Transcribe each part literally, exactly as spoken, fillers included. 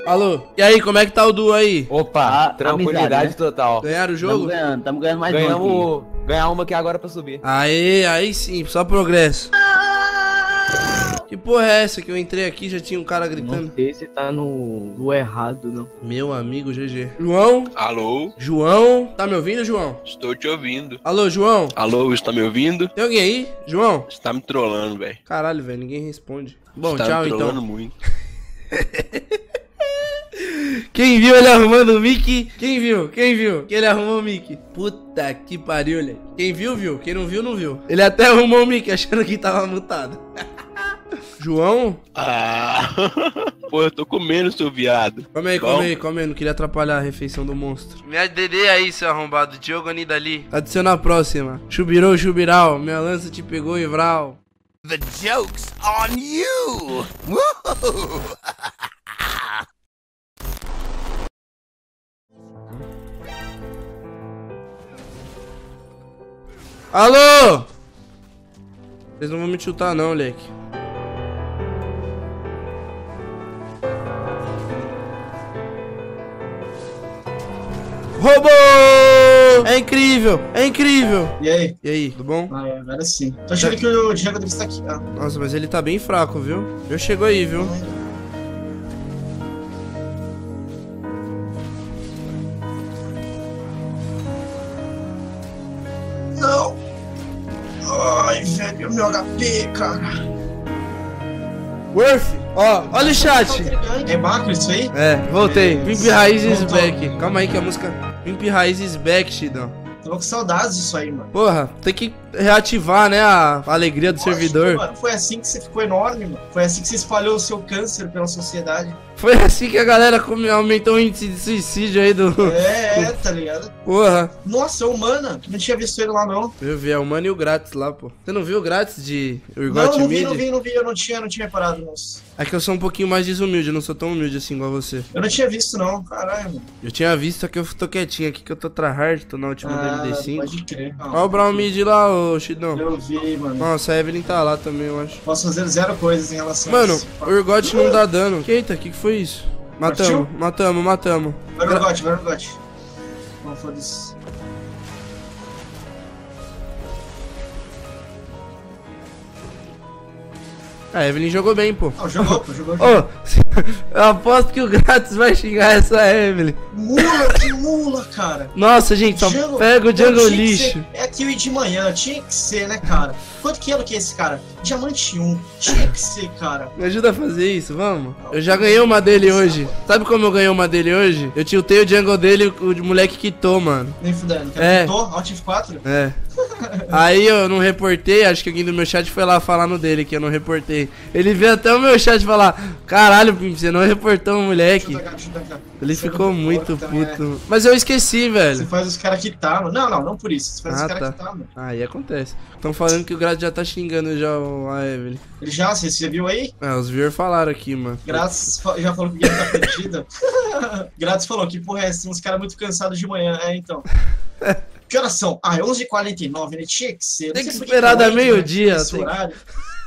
Alô, e aí, como é que tá o duo aí? Opa, Ah, tranquilidade amizade, né? total. Ganharam o jogo? Tamo ganhando, tamo ganhando mais um aqui. Ganhamos, ganhar uma aqui agora pra subir. Aê, aí sim, só progresso. Que porra é essa que eu entrei aqui e já tinha um cara gritando? Não sei se tá no, no errado, não. Meu amigo G G. João? Alô? João? Tá me ouvindo, João? Estou te ouvindo. Alô, João? Alô, está me ouvindo? Tem alguém aí? João? Você tá me trollando, velho. Caralho, velho, ninguém responde. Bom, Você tá tchau me trollando então. muito. Quem viu ele arrumando o mic? Quem viu? Quem viu? Que ele arrumou o mic. Puta que pariu, né? Quem viu, viu. Quem não viu, não viu. Ele até arrumou o mic achando que tava mutado. João? Ah, pô, eu tô comendo, seu viado. Come aí, Bom? come aí, come aí. Não queria atrapalhar a refeição do monstro. Me adere aí, seu arrombado. Diogo Anidali. Adiciona a próxima. Chubirou, chubiral. Minha lança te pegou, Ivral. The joke's on you! Woo! Alô? Vocês não vão me chutar não, moleque. Roubou! É incrível, é incrível. E aí? E aí, tudo bom? Ah, é, agora sim. Tô achando que o Diego deve estar aqui. Ah. Nossa, mas ele tá bem fraco, viu? Eu chego aí, viu? Não! Ai, velho, meu H P, cara. Worth, ó, olha o chat. É macro isso aí? É, voltei. Pimp Raiz is Voltou. back. Calma aí que a música... Pimp Raiz is back, Xidão. Tava com saudades disso aí, mano. Porra, tem que reativar, né, a alegria do servidor. Mano, foi assim que você ficou enorme, mano. Foi assim que você espalhou o seu câncer pela sociedade. Foi assim que a galera come- aumentou o índice de suicídio aí do... É, é, tá ligado? Porra. Nossa, é o Mana. Não tinha visto ele lá, não. Eu vi, é o Mano e o Grátis lá, pô. Você não viu o Grátis de Não, Urgot não vi, Mid? não vi, não vi. Eu não tinha, não tinha reparado, moço. É que eu sou um pouquinho mais desumilde, eu não sou tão humilde assim igual você. Eu não tinha visto, não. Caralho, mano. Eu tinha visto, só que eu tô quietinho aqui, que eu tô tryhard, tô na última Ah, D M D cinco. pode crer. Olha o Brown Mid lá, ô Xidão. Eu vi, mano. Nossa, a Evelyn tá lá também, eu acho. Posso fazer zero coisas em relação a Mano, isso. o Urgot não dá dano. Eita, o que que foi isso? Matamos, Partiu? matamos, matamos. Vai no gote, vai no gote. Não, foda-se. A Evelyn jogou bem, pô. Não, jogou, pô, jogou. Ô, eu aposto que o Grátis vai xingar essa Evelyn. Mula, que mula, cara. Nossa, gente, só Jungle- pega o Não, Jungle tinha que lixo. ser- É kiwi de manhã, tinha que ser, né, cara? Quanto que elo que é esse cara? Diamante um, tinha que ser, cara. Me ajuda a fazer isso, vamos? Eu já ganhei uma dele hoje. Sabe como eu ganhei uma dele hoje? Eu tiltei o jungle dele, o o moleque quitou, mano. Nem fudendo. É. É. Alt F quatro? É. Aí eu não reportei, acho que alguém do meu chat foi lá falar no dele que eu não reportei. Ele veio até o meu chat falar: caralho, Pimp, você não reportou o moleque. Chuta cá, chuta cá. Ele Você ficou é muito também, é. puto. Mas eu esqueci, Você velho. faz os caras quitar, mano. Não, não, não por isso. Você faz Ah, os caras tá. quitar, mano. Aí acontece. Estão falando que o Grátis já tá xingando já o- a Evelyn. Ele já, você, você viu aí? É, os viewers falaram aqui, mano. Grátis fa- já falou que o game tá perdido. Grátis falou que porra é essa? Tem uns caras muito cansados de manhã. É, então. Que horas são? Ah, é onze e quarenta e nove, né? Tinha que ser. Não Tem sei que por esperar eu dar entro, né, meio-dia, nesse tem que- horário.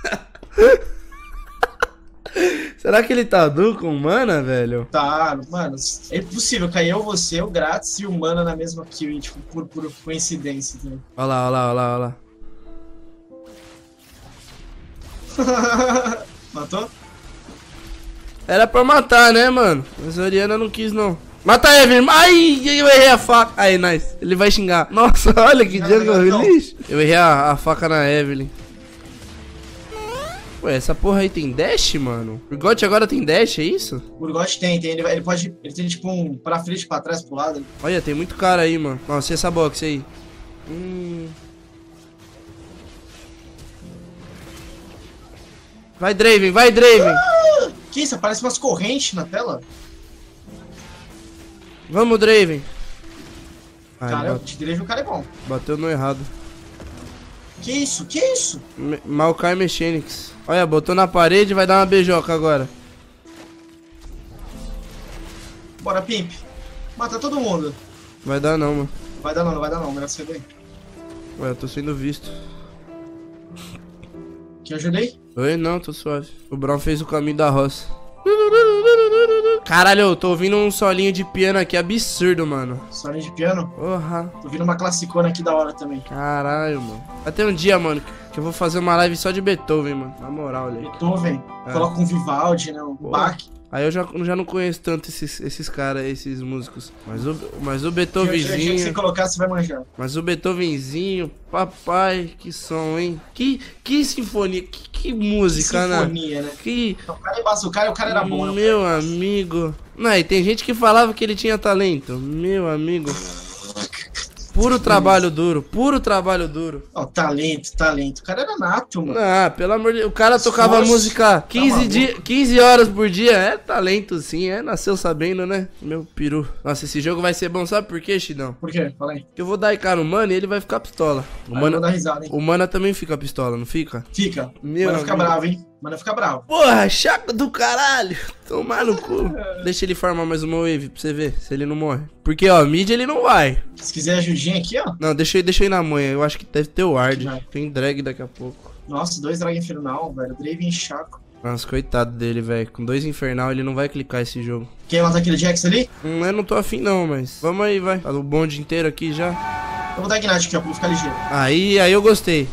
Será que ele tá duo com mana, velho? Tá, mano, é impossível cair eu, você, o Grátis e o Mana na mesma kill, tipo, por, por coincidência, entendeu? Olha lá, olha lá, olha lá, olha lá. Matou? Era pra matar, né, mano? Mas a Oriana não quis, não. Mata a Evelyn! Ai, eu errei a faca. Aí, nice. Ele vai xingar. Nossa, olha que Não, jungle não, não. lixo. Eu errei a, a faca na Evelyn. Ué, essa porra aí tem dash, mano? O Urgot agora tem dash, é isso? O Urgot tem, tem, ele, vai- ele pode, ele tem tipo um pra frente, pra trás, pro lado. Olha, tem muito cara aí, mano. Nossa, e essa box aí? Hum... Vai, Draven, vai, Draven. Que isso, aparece umas correntes na tela? Vamos, Draven. Ai, Cara, bate- de direito o cara é bom. bateu no errado. Que isso, que isso? Me- Maokai Mechanics. Olha, botou na parede e vai dar uma beijoca agora. Bora, Pimp. Mata todo mundo. Vai dar não, mano. Vai dar não, não vai dar não, melhor você ver. Ué, eu tô sendo visto. Que eu ajudei? Oi, não, tô suave. O Brown fez o caminho da roça. Caralho, eu tô ouvindo um solinho de piano aqui absurdo, mano. Solinho de piano. Porra. Tô ouvindo uma classicona aqui da hora também. Caralho, mano. Vai ter um dia, mano, que eu vou fazer uma live só de Beethoven, mano. Na moral, olha aí. Beethoven. É. Coloca um Vivaldi, né? Um Porra. Bach. Aí eu já, já não conheço tanto esses, esses caras, esses músicos. Mas o, mas o Que que você Beethovenzinho. colocar, você vai manjar. Mas o Beethovenzinho, papai, que som, hein? Que, que sinfonia, que, que música, né? Sinfonia, né? Que. O cara é massa, o cara, o cara era bom, né? Meu amigo. Não, e tem gente que falava que ele tinha talento. Meu amigo. Puro trabalho duro, puro trabalho duro. Ó, talento, talento. O cara era nato, mano. Ah, pelo amor de Deus. O cara tocava Esforço. música Tá quinze, maluco. dia, quinze horas por dia. É talento, sim. É, nasceu sabendo, né? Meu peru. Nossa, esse jogo vai ser bom. Sabe por quê, Chidão? Por quê? Fala aí. Porque eu vou dar I K no Mano e ele vai ficar pistola. O Aí eu vou Mana, dar risada, hein? o Mana também fica pistola, não fica? Fica. Meu Mano, fica amigo. bravo, hein? Mano, fica bravo. Porra, chaco do caralho. Tomar no cu. Deixa ele farmar mais uma wave pra você ver se ele não morre. Porque, ó, mid ele não vai. Se quiser ajudinha aqui, ó. Não, deixa eu, deixa eu ir na manha. Eu acho que deve ter o ward. Vai. Tem drag daqui a pouco. Nossa, dois drag infernal, velho. Draven e Chaco. Nossa, coitado dele, velho. Com dois infernal ele não vai clicar esse jogo. Quer matar aquele Jax ali? Hum, eu não tô afim não, mas... Vamos aí, vai. Tá o bonde inteiro aqui já. Eu vou dar Ignite aqui, ó, pra ele ficar ligeiro. Aí, aí eu gostei.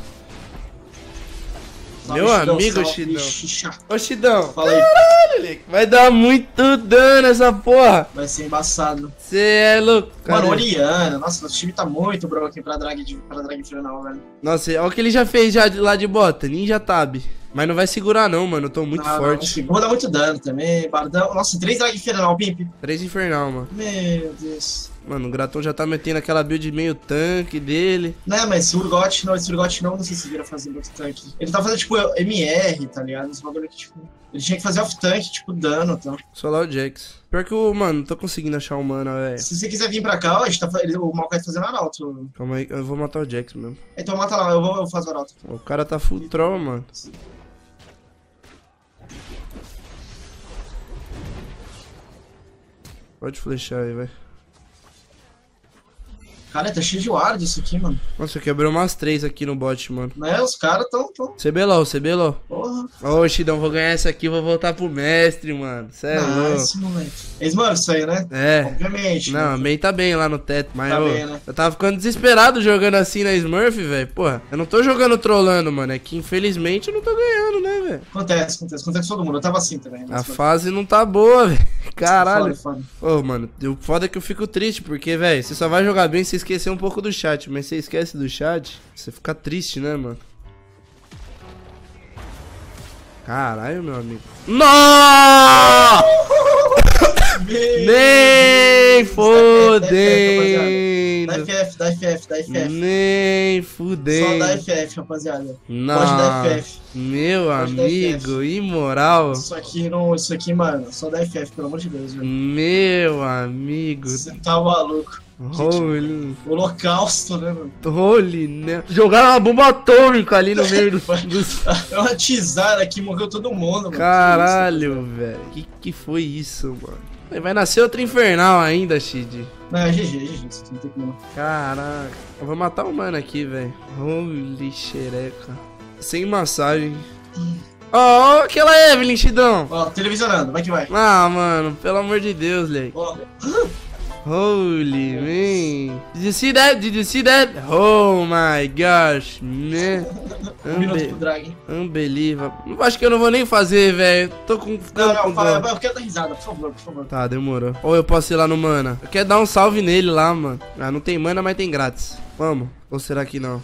Salve, Meu Chidão, amigo salve, Chidão. Xixa. Ô, Chidão. Fala aí. Moleque, vai dar muito dano essa porra. Vai ser embaçado. Cê é louco, cara. Mano, Oriana. Nossa, nosso time tá muito broken pra drag, de, pra drag infernal, velho. Nossa, olha o que ele já fez já de- lá de bota. Ninja Tab. Mas não vai segurar não, mano. Eu tô muito Não, não, forte. não, vou dar muito dano também. Bardão. Nossa, três drag infernal, Pimp. Três infernal, mano. Meu Deus. Mano, o Gratão já tá metendo aquela build meio tanque dele. Não, mas Urgot não, esse Urgot não, não sei se vira fazendo off-tank. Ele tá fazendo, tipo, M R, tá ligado? Esse bagulho aqui, tipo... Ele tinha que fazer off-tank, tipo, dano, tá? Só lá o Jax. Pior que o, mano, não tô conseguindo achar o mana, velho. Se você quiser vir pra cá, ó, a gente tá, fa- ele, o Maokai tá fazendo arauto. Calma aí, eu vou matar o Jax mesmo. Então mata lá, eu vou eu faço arauto. O cara tá full troll, mano. Pode flechar aí, vai. Cara, tá cheio de ward isso aqui, mano. Nossa, quebrou umas três aqui no bot, mano. Né, os caras tão, tão... C B L O, C B L O. Porra. Ô, Xidão, vou ganhar essa aqui, vou voltar pro mestre, mano. Cê é louco. Nice, moleque. É Smurf isso aí, né? É. Obviamente. Não, né? meio tá bem lá no teto, mas Tá eu, bem, né? eu tava ficando desesperado jogando assim na Smurf, velho. Porra, eu não tô jogando trollando, mano. É que infelizmente eu não tô ganhando, né, velho? Acontece, acontece. Acontece com todo mundo. Eu tava assim também. A mas- fase não tá boa, velho. Caralho. Foda, foda. Ô, mano, o foda é que eu fico triste, porque, velho, você só vai jogar bem se esquecer um pouco do chat. Mas você esquece do chat, você fica triste, né, mano? Caralho, meu amigo. Não! Nem fodendo! Dá F F, dá F F, dá F F. Nem Só dá fudendo! F F, rapaziada. Não, Pode dar F F. meu Pode dar amigo, imoral. Isso aqui, não, isso aqui, mano, só dá F F, pelo amor de Deus, velho. Meu amigo. Você tá maluco. Holy, Holocausto, né, mano? holy, né? Jogaram uma bomba atômica ali no meio do, dos... É uma tizara aqui, morreu todo mundo, mano. Caralho, velho. Que que foi isso, mano? Aí vai nascer outra infernal ainda, Shid. Não, é G G, G G, isso aqui não tem como. Caraca. Eu vou matar o mano aqui, velho. Holy xereca. Sem massagem. Ó, oh, aquela Evelyn, Shidão. Ó, televisionando, vai que vai. Ah, mano, pelo amor de Deus, Lei. Ó, Holy, man. Did you see that? Did you see that? Oh my gosh, man. um minuto Unbe pro drag. Unbelievable. Acho que eu não vou nem fazer, velho. Tô com. Não, não, com fala, dó. eu quero dar risada, por favor, por favor. Tá, demorou. Ou eu posso ir lá no mana. Eu quero dar um salve nele lá, mano. Ah, não tem mana, mas tem grátis. Vamos. Ou será que não?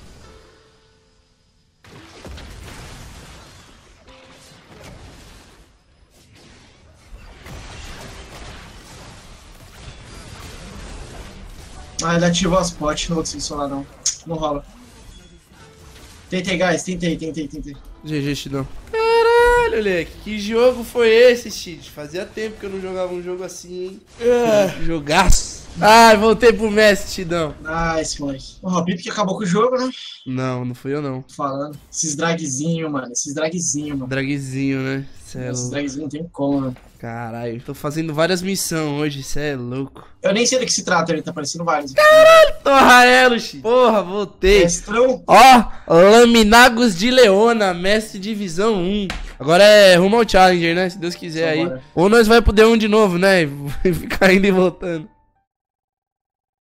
Ah, ele ativou as potes, não vou conseguir solar não. Não rola. Tentei, guys, tentei, tentei, tentei. G G, Chidão. Caralho, moleque. Que jogo foi esse, Chid? Fazia tempo que eu não jogava um jogo assim, hein? Ah, jogaço. Ai, voltei pro mestre, Chidão. Nice, moleque. O Robip que acabou com o jogo, né? Não, não fui eu não. Tô falando. Esses dragzinho, mano. Esses dragzinho, mano. Dragzinho, né? Cê é Esses louco. dragzinho não tem como, mano. Caralho, tô fazendo várias missões hoje, cê é louco. Eu nem sei do que se trata, ele tá parecendo vários. Torraelo, Chid. Porra, voltei. Mestrão. Ó, Laminagos de Leona, mestre divisão um. Agora é rumo ao Challenger, né? Se Deus quiser Só aí. bora. Ou nós vai pro D um de novo, né? E ficar indo e voltando.